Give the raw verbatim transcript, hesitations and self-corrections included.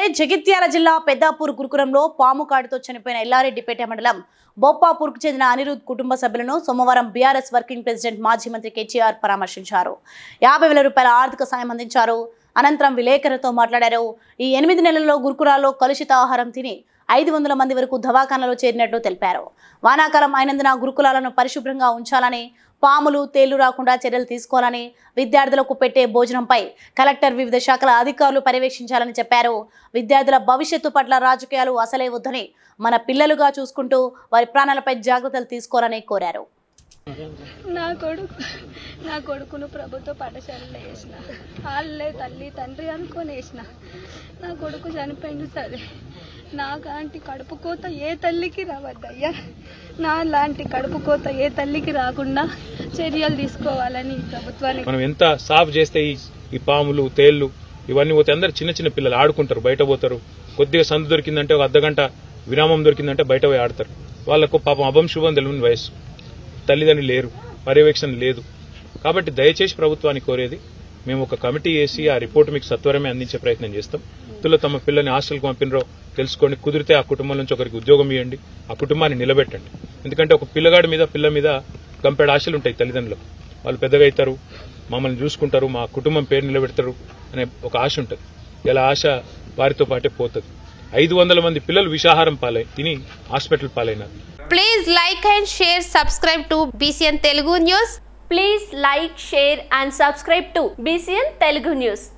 జగిత్యాల జిల్లా పెద్దాపూర్ గురుకులంలో పాము కాటుతో చనిపోయిన ఎల్లారెడ్డిపేట మండలం బొప్పాపూర్కు చెందిన అనిరుద్ కుటుంబ సభ్యులను సోమవారం బీఆర్ఎస్ వర్కింగ్ ప్రెసిడెంట్ మాజీ మంత్రి కేటీఆర్ పరామర్శించారు. యాభై వేల రూపాయల ఆర్థిక సాయం అందించారు. అనంతరం విలేకరులతో మాట్లాడారు. ఈ ఎనిమిది నెలల్లో గురుకులాల్లో కలుషిత ఆహారం తిని ఐదు వందల మంది వరకు దవాఖానలో చేరినట్లు తెలిపారు. వానాకాలం అయినందున గురుకులాలను పరిశుభ్రంగా ఉంచాలని, పాములు తేళ్లు రాకుండా చర్యలు తీసుకోవాలని, విద్యార్థులకు పెట్టే భోజనంపై కలెక్టర్ వివిధ శాఖల అధికారులు పర్యవేక్షించాలని చెప్పారు. విద్యార్థుల భవిష్యత్తు పట్ల రాజకీయాలు అసలే వద్దని మన పిల్లలుగా చూసుకుంటూ వారి ప్రాణాలపై జాగ్రత్తలు తీసుకోవాలని కోరారు. నా కొడుకు నా కొడుకును ప్రభుత్వ పాఠశాలలో వేసిన వాళ్ళే తల్లి తండ్రి అనుకొని వేసిన నా కొడుకు చనిపోయింది. సరే, నాలాంటి కడుపు కోత ఏ తల్లికి రావద్దయ్యా. నా లాంటి కడుపు కోత ఏ తల్లికి రాకుండా చర్యలు తీసుకోవాలని ప్రభుత్వానికి. మనం ఎంత సాఫ్ చేస్తే ఈ పాములు తేళ్లు ఇవన్నీ పోతే అందరు చిన్న చిన్న పిల్లలు ఆడుకుంటారు, బయట పోతారు. కొద్దిగా సందు దొరికిందంటే ఒక అర్ధగంట విరామం దొరికిందంటే బయట పోయి ఆడతారు. వాళ్ళకు పాపం అభం శుభం తెలియని వయసు, తల్లిదండ్రులు లేరు, పర్యవేక్షణ లేదు. కాబట్టి దయచేసి ప్రభుత్వాన్ని కోరేది, మేము ఒక కమిటీ వేసి ఆ రిపోర్ట్ మీకు సత్వరమే అందించే ప్రయత్నం చేస్తాం. ఇందులో తమ పిల్లని హాస్టల్కి పంపినరో తెలుసుకోండి, కుదిరితే ఆ కుటుంబం నుంచి ఒకరికి ఉద్యోగం ఇవ్వండి, ఆ కుటుంబాన్ని నిలబెట్టండి. ఎందుకంటే ఒక పిల్లగాడి మీద పిల్ల మీద గంపెడు ఆశలు ఉంటాయి తల్లిదండ్రులకు. వాళ్ళు పెద్దగా అవుతారు, మమ్మల్ని చూసుకుంటారు, మా కుటుంబం పేరు నిలబెడతారు అనే ఒక ఆశ ఉంటుంది. ఇలా ఆశ వారితో పాటే పోతుంది. ఐదు వందల మంది పిల్లలు విషాహారం పాలై తిని హాస్పిటల్ పాలైనారు. Please like and share, subscribe to B C N Telugu News. Please like, share and subscribe to B C N Telugu News.